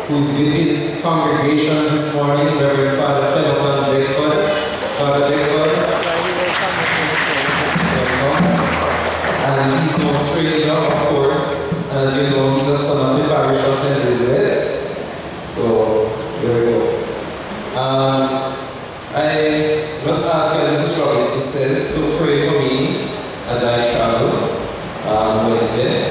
who's with his congregation this morning, Reverend Father Clementine Bedford. Father Bedford. And he's no stranger, of course. As you know, he's the son of the parish of St. Elizabeth. So, here we go. I must ask Mr. Robbins to pray for me as I travel Wednesday.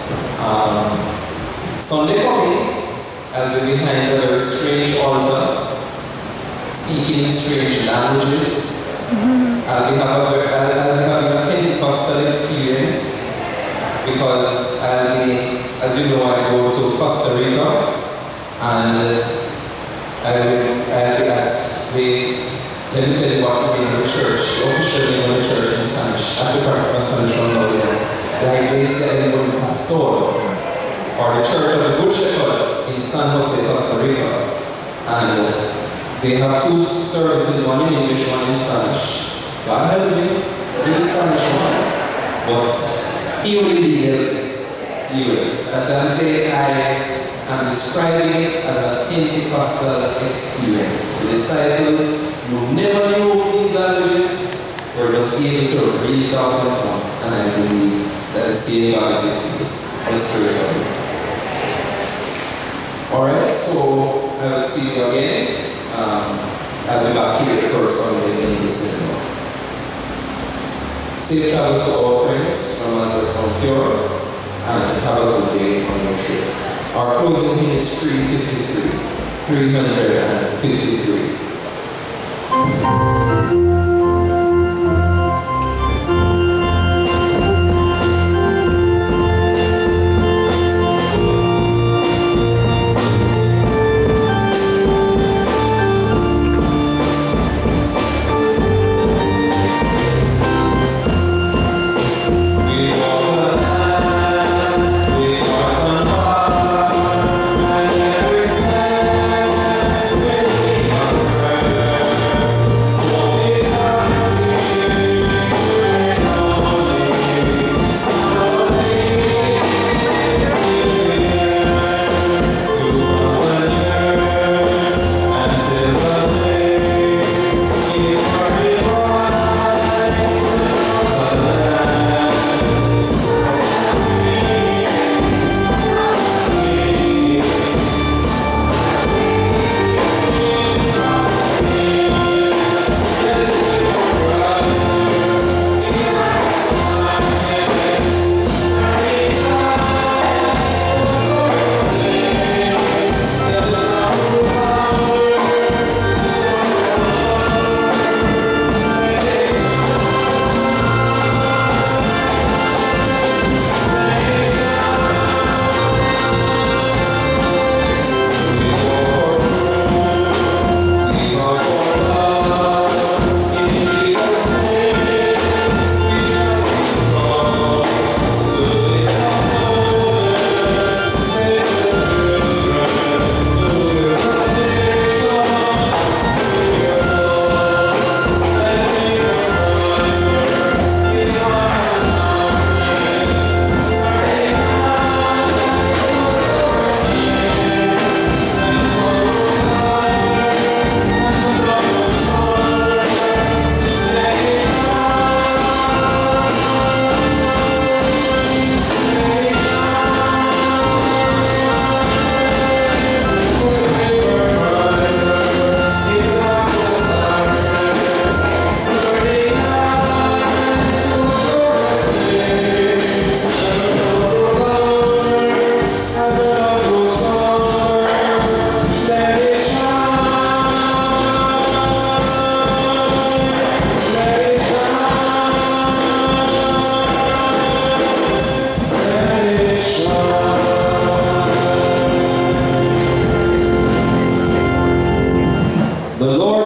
Sunday coming, I'll be behind a very strange altar, speaking strange languages. I'll be having a Pentecostal experience because I'll be, as you know, I go to Costa Rica and I'll be at the, let me tell you what's the name of the church, the official name of the church in Spanish. I have to practice my Spanish from now there. Like they say, El Pastor, or the Church of the Good Shepherd in San Jose, Costa Rica. And they have two services, one in English, one in Spanish. God help me with the Spanish one. But he will be He will. As I'm saying, I am describing it as a Pentecostal experience. The disciples who never knew these languages were just able to read it out in tongues. And I believe that the same God is with me. Let's pray for you. Alright, so I will see you again. I'll be back here the first Sunday in December. Safe travel to all friends from Alberton Cure, and have a good day on your trip. Our closing hymn is 353.